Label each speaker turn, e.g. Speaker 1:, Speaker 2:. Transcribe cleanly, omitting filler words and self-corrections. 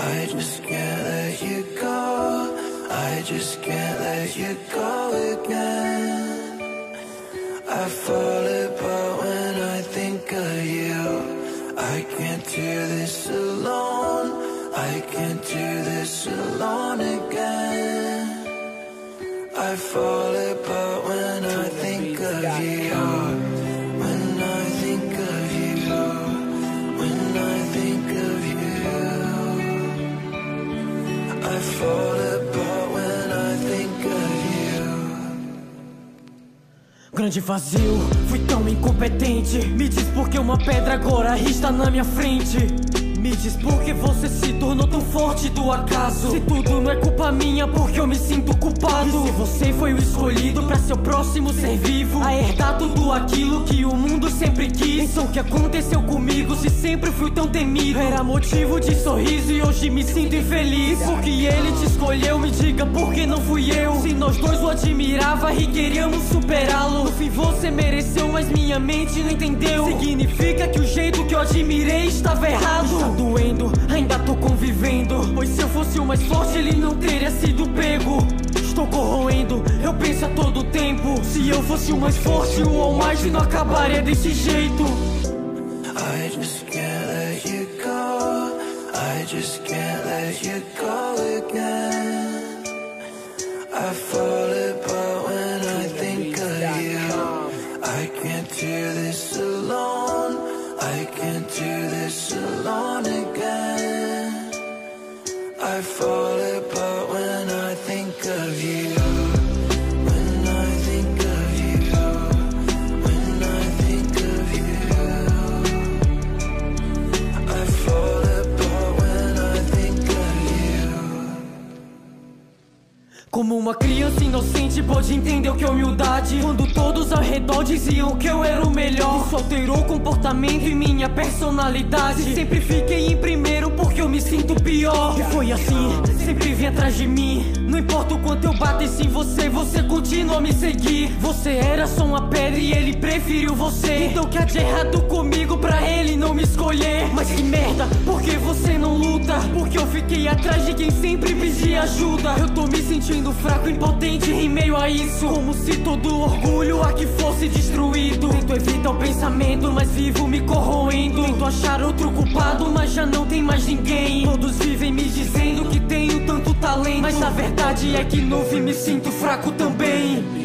Speaker 1: I just can't let you go. I just can't let you go again. I fall apart when I think of you. I can't do this alone. I can't do this alone again. I fall apart when I think of you. When I think of you. When I think of you. I fall apart when I think of you.
Speaker 2: Grande vazio, fui tão incompetente. Me diz por que uma pedra agora está na minha frente. Me diz por que você se tornou tão forte do acaso. Se tudo não é culpa minha, porque eu me sinto culpado. E se você foi o escolhido pra ser o próximo ser vivo, a herdar tudo aquilo que o mundo sempre quis, então o que aconteceu comigo se sempre fui tão temido? Era motivo de sorriso e hoje me sinto infeliz. Porque ele te escolheu, me diga por que não fui eu. Se nós dois o admirava e queríamos superá-lo, no fim você mereceu, mas minha mente não entendeu. Significa que o jeito que eu admirei estava errado. Doendo, ainda tô convivendo, pois se eu fosse o mais forte ele não teria sido pego. Estou corroendo, eu penso a todo tempo. Se eu fosse o mais forte, o Almighty não acabaria desse jeito.
Speaker 1: I just can't let you go. I just can't let you go again. I fall apart when I think of you. I can't do this alone. I can't do this alone again. I fall apart when I think of you. When I think of you. When I think of you. I fall apart when I think of you.
Speaker 2: Como uma criança inocente pode entender o que é humildade, quando todos ao redor diziam que eu era o melhor. Isso alterou o comportamento e minha personalidade. Sempre fiquei em primeiro porque eu me sinto pior. E foi assim, sempre vim atrás de mim. Não importa o quanto eu batesse em você, você continua a me seguir. Você era só uma pedra e ele preferiu você. Então o que há de errado comigo pra ele não me escolher? Mas que merda, por que você não luta? Porque eu fiquei atrás de quem sempre pedia ajuda. Eu tô me sentindo fraco, impotente em meio a isso, como se todo orgulho aqui fosse destruído. Tento evitar o pensamento, mas vivo me corroendo. Tento achar outro culpado, mas já não tem mais ninguém. Todos vivem me dizendo que tenho tanto talento, mas a verdade é que no fim me sinto fraco também.